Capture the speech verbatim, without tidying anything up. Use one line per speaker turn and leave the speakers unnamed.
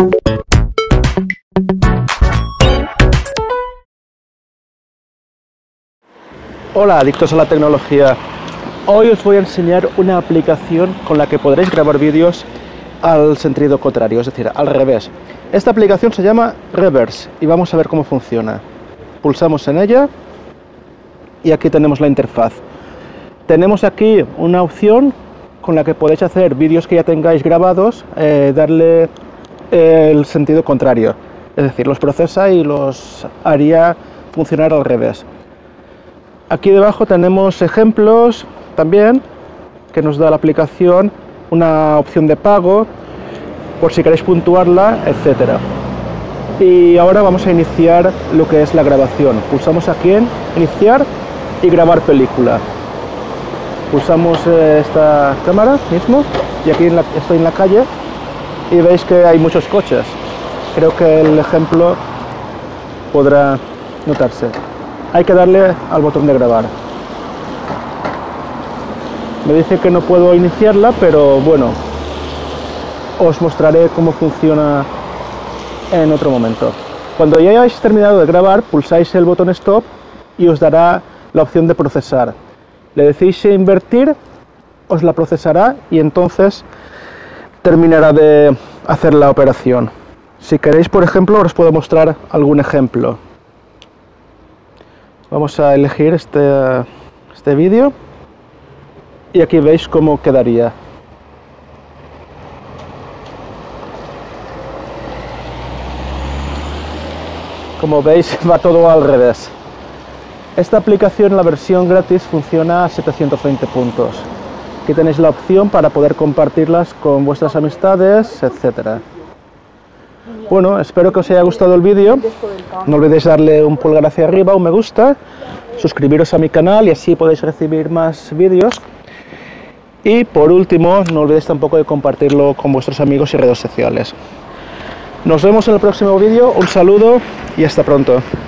Hola, adictos a la tecnología. Hoy os voy a enseñar una aplicación con la que podréis grabar vídeos al sentido contrario, es decir, al revés. Esta aplicación se llama Reverse y vamos a ver cómo funciona. Pulsamos en ella y aquí tenemos la interfaz. Tenemos aquí una opción con la que podéis hacer vídeos que ya tengáis grabados, eh, darle el sentido contrario, es decir, los procesa y los haría funcionar al revés. Aquí debajo tenemos ejemplos también que nos da la aplicación, una opción de pago por si queréis puntuarla, etcétera. Y ahora vamos a iniciar lo que es la grabación. Pulsamos aquí en iniciar y grabar película. Pulsamos esta cámara mismo y aquí en la, estoy en la calle y veis que hay muchos coches. Creo que el ejemplo podrá notarse. Hay que darle al botón de grabar. Me dice que no puedo iniciarla, pero bueno, os mostraré cómo funciona en otro momento. Cuando ya hayáis terminado de grabar, pulsáis el botón Stop y os dará la opción de procesar. Le decís invertir, os la procesará y entonces terminará de hacer la operación. Si queréis, por ejemplo, os puedo mostrar algún ejemplo. Vamos a elegir este, este vídeo y aquí veis cómo quedaría. Como veis, va todo al revés. Esta aplicación, la versión gratis, funciona a setecientos veinte puntos. Aquí tenéis la opción para poder compartirlas con vuestras amistades, etcétera. Bueno, espero que os haya gustado el vídeo. No olvidéis darle un pulgar hacia arriba, un me gusta, suscribiros a mi canal y así podéis recibir más vídeos. Y por último, no olvidéis tampoco de compartirlo con vuestros amigos y redes sociales. Nos vemos en el próximo vídeo, un saludo y hasta pronto.